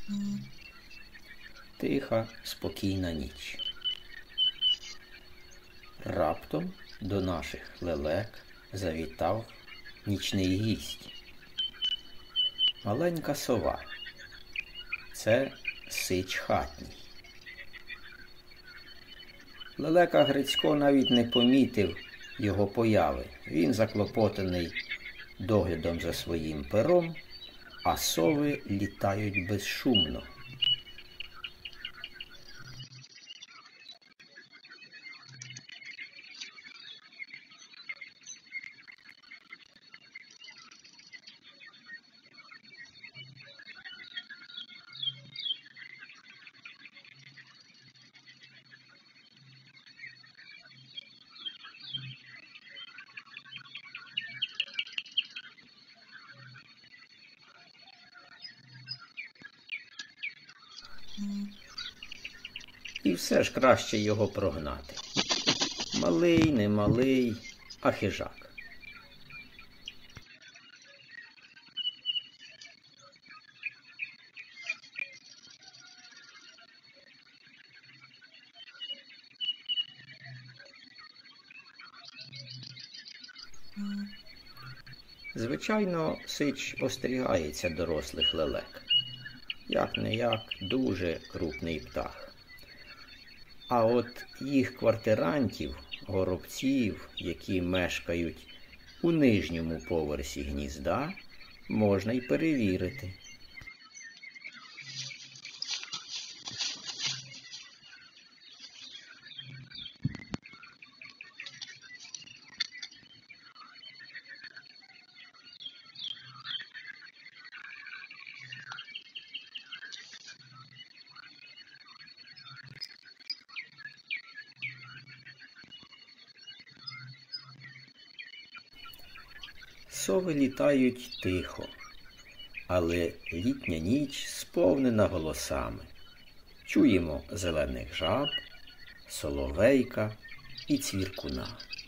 Тиха, спокійна ніч. Раптом до наших лелек завітав нічний гість. Маленька сова. Це сич хатній. Лелека Грицько навіть не помітив його появи. Він заклопотаний доглядом за своїм пером, а сови літають безшумно. І все ж краще його прогнати. Малий, не малий, а хижак. Звичайно, сич остерігається дорослих лелек. Як-не-як дуже крупний птах. А от їх квартирантів, горобців, які мешкають у нижньому поверсі гнізда, можна й перевірити. Сови літають тихо, але літня ніч сповнена голосами. Чуємо зелених жаб, соловейка і цвіркуна.